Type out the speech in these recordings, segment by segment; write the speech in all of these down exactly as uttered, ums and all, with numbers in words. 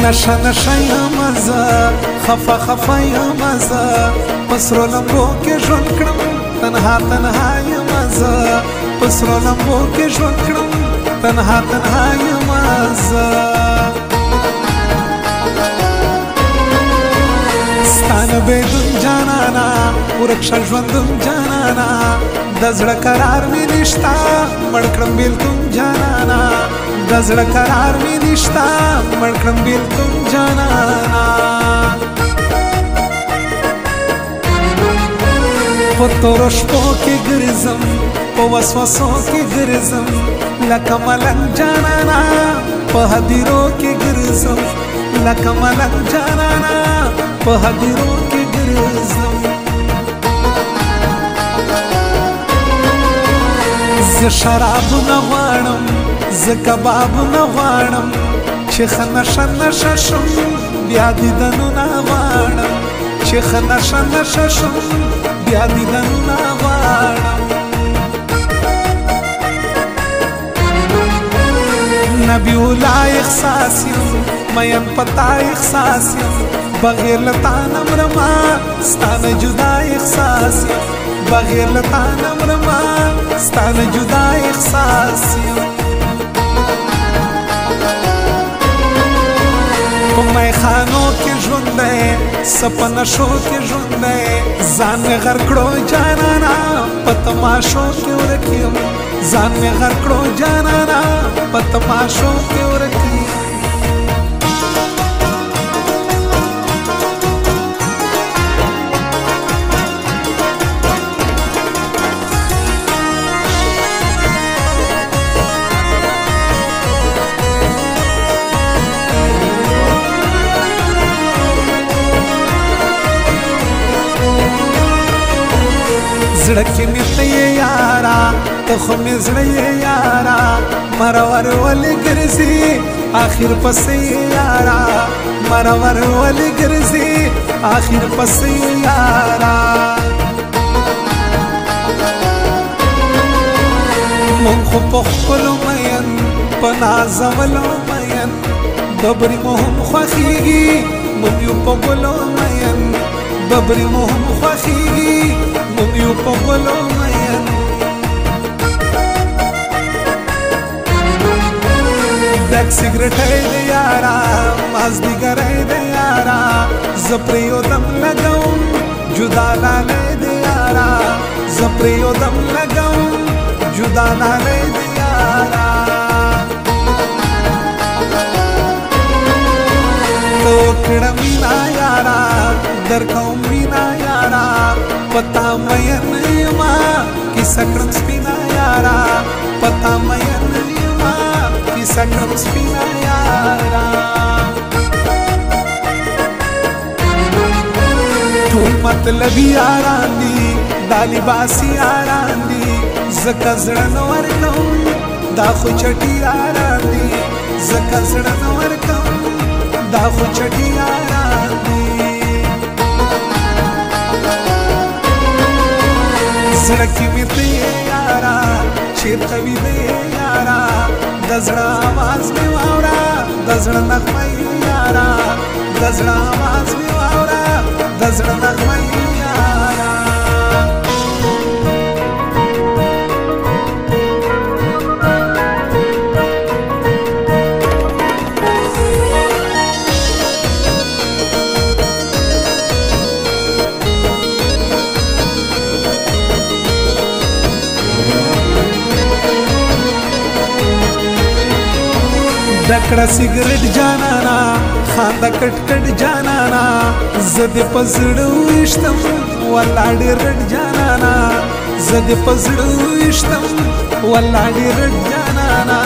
نشه نشه یم زه خفه خفه یم زه په سرو لمبو کې ژوند کړم تنها تنها یم زه په سرو لمبو کې ژوند کړم تنها تنها یم زه ستا نه بېلون جانانا ورک شه ژوندون جانانا د زړه قرار مې نشته مړ کړم بېلتون جانانا د زړه قرار مې نشته مړ کړم بېلتون جانانا په تورو شپو کې ګرځم په وسوسو کې ګرځم لکه ملنګ جانانا په هدیرو کې ګرځم لکه ملنګ جانانا په هدیرو کې ګرځم زه شراب نه غواړم زه کباب نه غواړم چې ښه نشه نشه شم بیا دیدنونه غواړم چې ښه نشه نشه شم بیا دیدنونه غواړم نبی الله احساس یم مین پتا احساس یم بغیر لتا نمرما ستانه جدا احساس یم بغیر لتا نمرما ستانه جدا احساس یم په میخانو کې ژوند دی سپنشو کې ژوند دی ځان مې غر کړو جانانا په تماشو کې ورک یم ځان مې غر کړو جانانا په تماشو کې ورک یم زړه کې مې ته یې یارا ته خو مې زړه یې یارا مرور ولې ګرځي آخر پسې یارا مرور ولې ګرځي آخر پسې یارا مونږ خو په خپلو مین په نازولو مین ببرې مو هم خوښېږي مونږ یو په ګلو مین ببرې مو هم خوښېږي مونږ یو په ګلو مین ډک سګرټی دی یارا مازدیګری دی یارا زه پرې یو دم لګوم جدا لالی دی یارا زه پرې یو دم لګوم جدا لالی دی یارا ته وکړه مینا یارا درکوم مینا یارا پتا مین یما کیسه کړم سپینا یارا پتا مین یما کیسه کړم سپینا یارا ټول مطلبي یاران دي دا لباسي یاران دي زکه زړه نه ورکوم دا خو چټي یاران دي زکه زړه نه ورکوم دا خو چټي یاران دي زړه کې مې ته یارا چېرته ویده یارا د زړه آواز مې واوره د زړه نغمه یارا د زړه آواز مې واوره د زړه نغمه یارا دکړه سیګریټ جانانا خاندا کټ کټ جانانا زد پزړو وشتم ولاړ رټ جانانا زد پزړو وشتم ولاړ رټ جانانا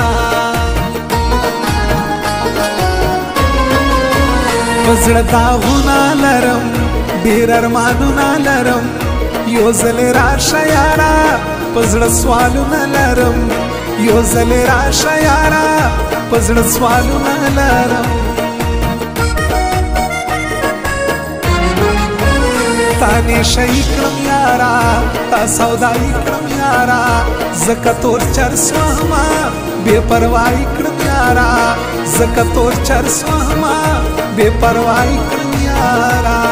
پزړه داغونه لرم ډیر ارمانونه لرم یو ځل راشه یارا پزړه سوالونه لرم یو ځل راشه یارا پزړه سوالونه لرم تانه شي کړم یارا تا سودای کړم یارا زکه تور چر سوما بے پروايي کړم یارا زکه تور چر سوما بے پروايي کړم یارا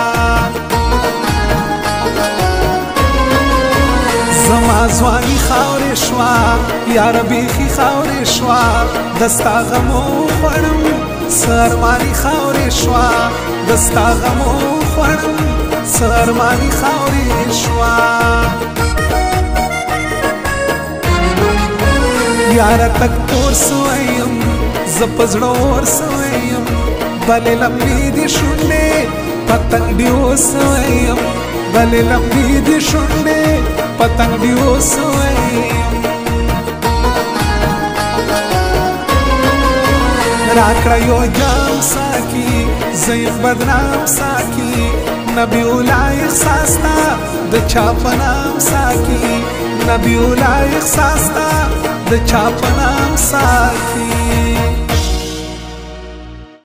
زما ځواني خاورې شوا یار بیخي خاورې شوا دستا غمو خوړم سرماني خاورې شوا دستا غمو خوړم سرماني خاورې شوا یاره تک تور سویم زپزړو ور سویم بلې لمبې دي شونډې پتنګ دي وسویم بلې لمبې دي شونډې پتنګ دي وسویم راکړه یو جام ساکي زیم بدنام ساکي نبی اولا احساس تا د چا په نام ساکي نبی اولا احساس تا د چا په نام ساکي